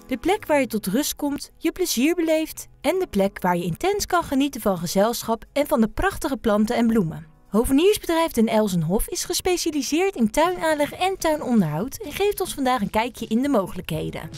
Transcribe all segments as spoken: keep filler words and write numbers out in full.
De plek waar je tot rust komt, je plezier beleeft en de plek waar je intens kan genieten van gezelschap en van de prachtige planten en bloemen. Hoveniersbedrijf Den Elzenhof is gespecialiseerd in tuinaanleg en tuinonderhoud en geeft ons vandaag een kijkje in de mogelijkheden.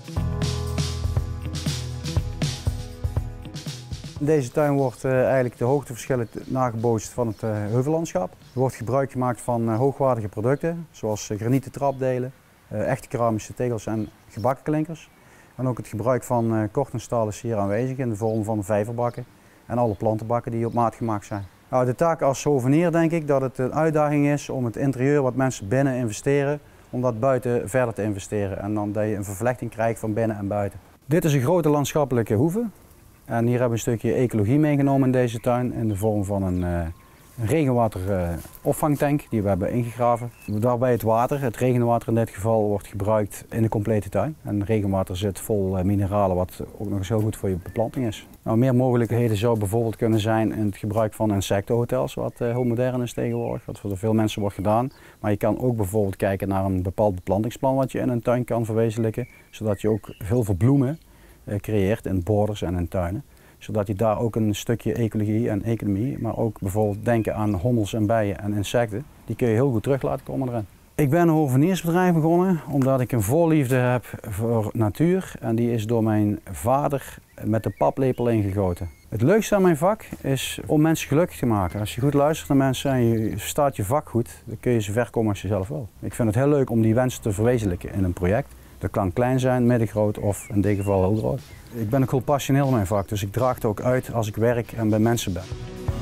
In deze tuin wordt uh, eigenlijk de hoogteverschillen nagebootst van het uh, heuvellandschap. Er wordt gebruik gemaakt van uh, hoogwaardige producten, zoals uh, granieten trapdelen, uh, echte keramische tegels en gebakken klinkers. En ook het gebruik van uh, kort en staal is hier aanwezig in de vorm van vijverbakken en alle plantenbakken die op maat gemaakt zijn. Nou, de taak als hovenier denk ik dat het een uitdaging is om het interieur wat mensen binnen investeren, om dat buiten verder te investeren. En dan dat je een vervlechting krijgt van binnen en buiten. Dit is een grote landschappelijke hoeve. En hier hebben we een stukje ecologie meegenomen in deze tuin in de vorm van een, uh, een regenwateropvangtank die we hebben ingegraven. Daarbij het water, het regenwater in dit geval, wordt gebruikt in de complete tuin. En regenwater zit vol uh, mineralen wat ook nog eens heel goed voor je beplanting is. Nou, meer mogelijkheden zou bijvoorbeeld kunnen zijn in het gebruik van insectenhotels, wat uh, heel modern is tegenwoordig, wat voor veel mensen wordt gedaan. Maar je kan ook bijvoorbeeld kijken naar een bepaald beplantingsplan wat je in een tuin kan verwezenlijken, zodat je ook heel veel bloemen creëert in borders en in tuinen. Zodat je daar ook een stukje ecologie en economie, maar ook bijvoorbeeld denken aan hommels en bijen en insecten, die kun je heel goed terug laten komen erin. Ik ben een hoveniersbedrijf begonnen omdat ik een voorliefde heb voor natuur en die is door mijn vader met de paplepel ingegoten. Het leukste aan mijn vak is om mensen gelukkig te maken. Als je goed luistert naar mensen en je verstaat je vak goed, dan kun je zo ver komen als je zelf wil. Ik vind het heel leuk om die wensen te verwezenlijken in een project. Dat kan klein zijn, middengroot of in dit geval heel groot. Ik ben ook heel passioneel in mijn vak, dus ik draag het ook uit als ik werk en bij mensen ben.